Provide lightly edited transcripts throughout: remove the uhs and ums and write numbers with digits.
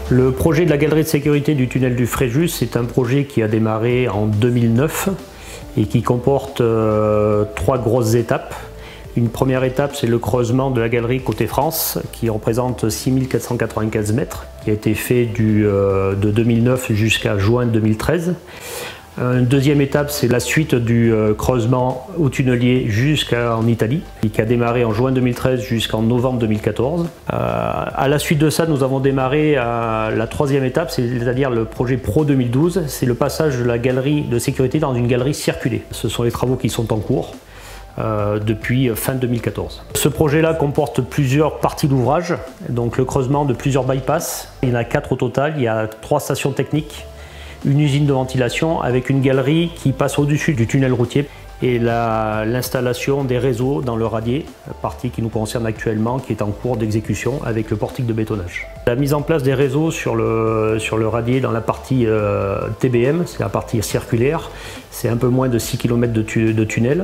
Le projet de la galerie de sécurité du tunnel du Fréjus, c'est un projet qui a démarré en 2009 et qui comporte 3 grosses étapes. Une première étape, c'est le creusement de la galerie côté France, qui représente 6495 mètres, qui a été fait de 2009 jusqu'à juin 2013. Une deuxième étape, c'est la suite du creusement au tunnelier jusqu'en Italie, qui a démarré en juin 2013 jusqu'en novembre 2014. À la suite de ça, nous avons démarré la troisième étape, c'est-à-dire le projet Pro 2012. C'est le passage de la galerie de sécurité dans une galerie circulée. Ce sont les travaux qui sont en cours depuis fin 2014. Ce projet-là comporte plusieurs parties d'ouvrage, donc le creusement de plusieurs bypass. Il y en a 4 au total, il y a 3 stations techniques, une usine de ventilation avec une galerie qui passe au-dessus du tunnel routier et l'installation des réseaux dans le radier, partie qui nous concerne actuellement, qui est en cours d'exécution avec le portique de bétonnage. La mise en place des réseaux sur le radier dans la partie TBM, c'est la partie circulaire, c'est un peu moins de 6 km de tunnel.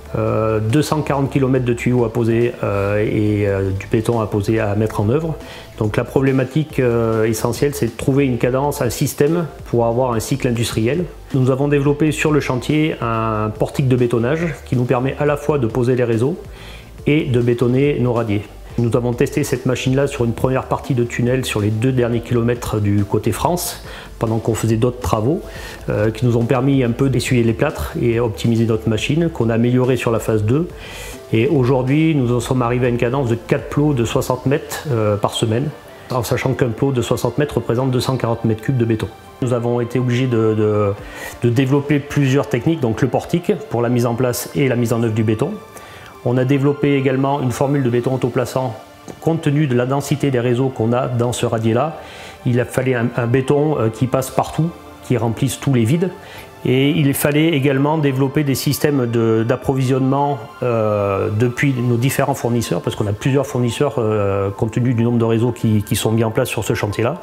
240 km de tuyaux à poser et du béton à mettre en œuvre. Donc la problématique essentielle, c'est de trouver une cadence, un système pour avoir un cycle industriel. Nous avons développé sur le chantier un portique de bétonnage qui nous permet à la fois de poser les réseaux et de bétonner nos radiers. Nous avons testé cette machine-là sur une première partie de tunnel sur les 2 derniers kilomètres du côté France, pendant qu'on faisait d'autres travaux, qui nous ont permis un peu d'essuyer les plâtres et optimiser notre machine, qu'on a amélioré sur la phase 2. Et aujourd'hui, nous en sommes arrivés à une cadence de 4 plots de 60 mètres par semaine, en sachant qu'un plot de 60 mètres représente 240 mètres cubes de béton. Nous avons été obligés de développer plusieurs techniques, donc le portique pour la mise en place et la mise en œuvre du béton. On a développé également une formule de béton autoplaçant compte tenu de la densité des réseaux qu'on a dans ce radier-là. Il a fallu un béton qui passe partout, qui remplisse tous les vides. Et il fallait également développer des systèmes d'approvisionnement depuis nos différents fournisseurs, parce qu'on a plusieurs fournisseurs compte tenu du nombre de réseaux qui sont mis en place sur ce chantier-là.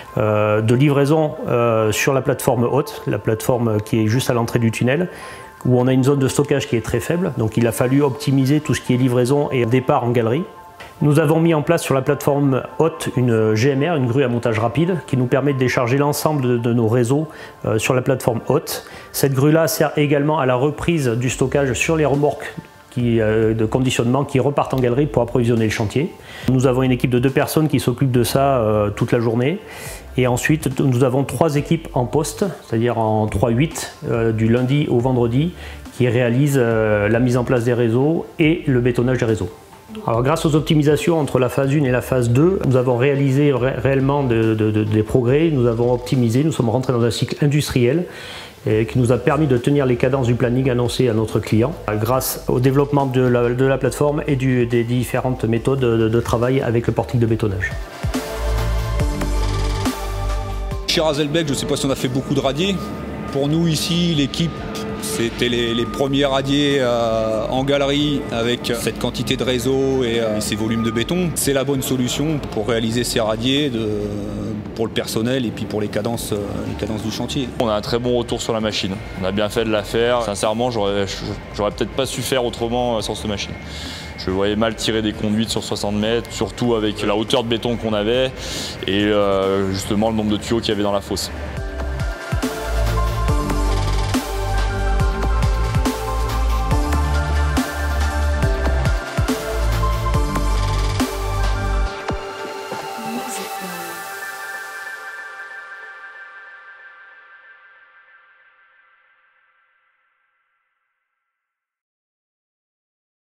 De livraison sur la plateforme haute, la plateforme qui est juste à l'entrée du tunnel, où on a une zone de stockage qui est très faible, donc il a fallu optimiser tout ce qui est livraison et départ en galerie. Nous avons mis en place sur la plateforme haute une GMR, une grue à montage rapide, qui nous permet de décharger l'ensemble de nos réseaux sur la plateforme haute. Cette grue-là sert également à la reprise du stockage sur les remorques de conditionnement qui repartent en galerie pour approvisionner le chantier. Nous avons une équipe de 2 personnes qui s'occupent de ça toute la journée. Et ensuite, nous avons 3 équipes en poste, c'est-à-dire en 3-8, du lundi au vendredi, qui réalisent la mise en place des réseaux et le bétonnage des réseaux. Alors, grâce aux optimisations entre la phase 1 et la phase 2, nous avons réalisé réellement des progrès, nous avons optimisé, nous sommes rentrés dans un cycle industriel qui nous a permis de tenir les cadences du planning annoncé à notre client grâce au développement de la plateforme et des différentes méthodes de travail avec le portique de bétonnage. Chez Razelbeck, je ne sais pas si on a fait beaucoup de radiers. Pour nous ici, l'équipe, c'était les premiers radiers en galerie avec cette quantité de réseau et ces volumes de béton. C'est la bonne solution pour réaliser ces radiers pour le personnel et puis pour les cadences du chantier. On a un très bon retour sur la machine. On a bien fait de la faire. Sincèrement, j'aurais peut-être pas su faire autrement sans cette machine. Je voyais mal tirer des conduites sur 60 mètres, surtout avec la hauteur de béton qu'on avait et justement le nombre de tuyaux qu'il y avait dans la fosse.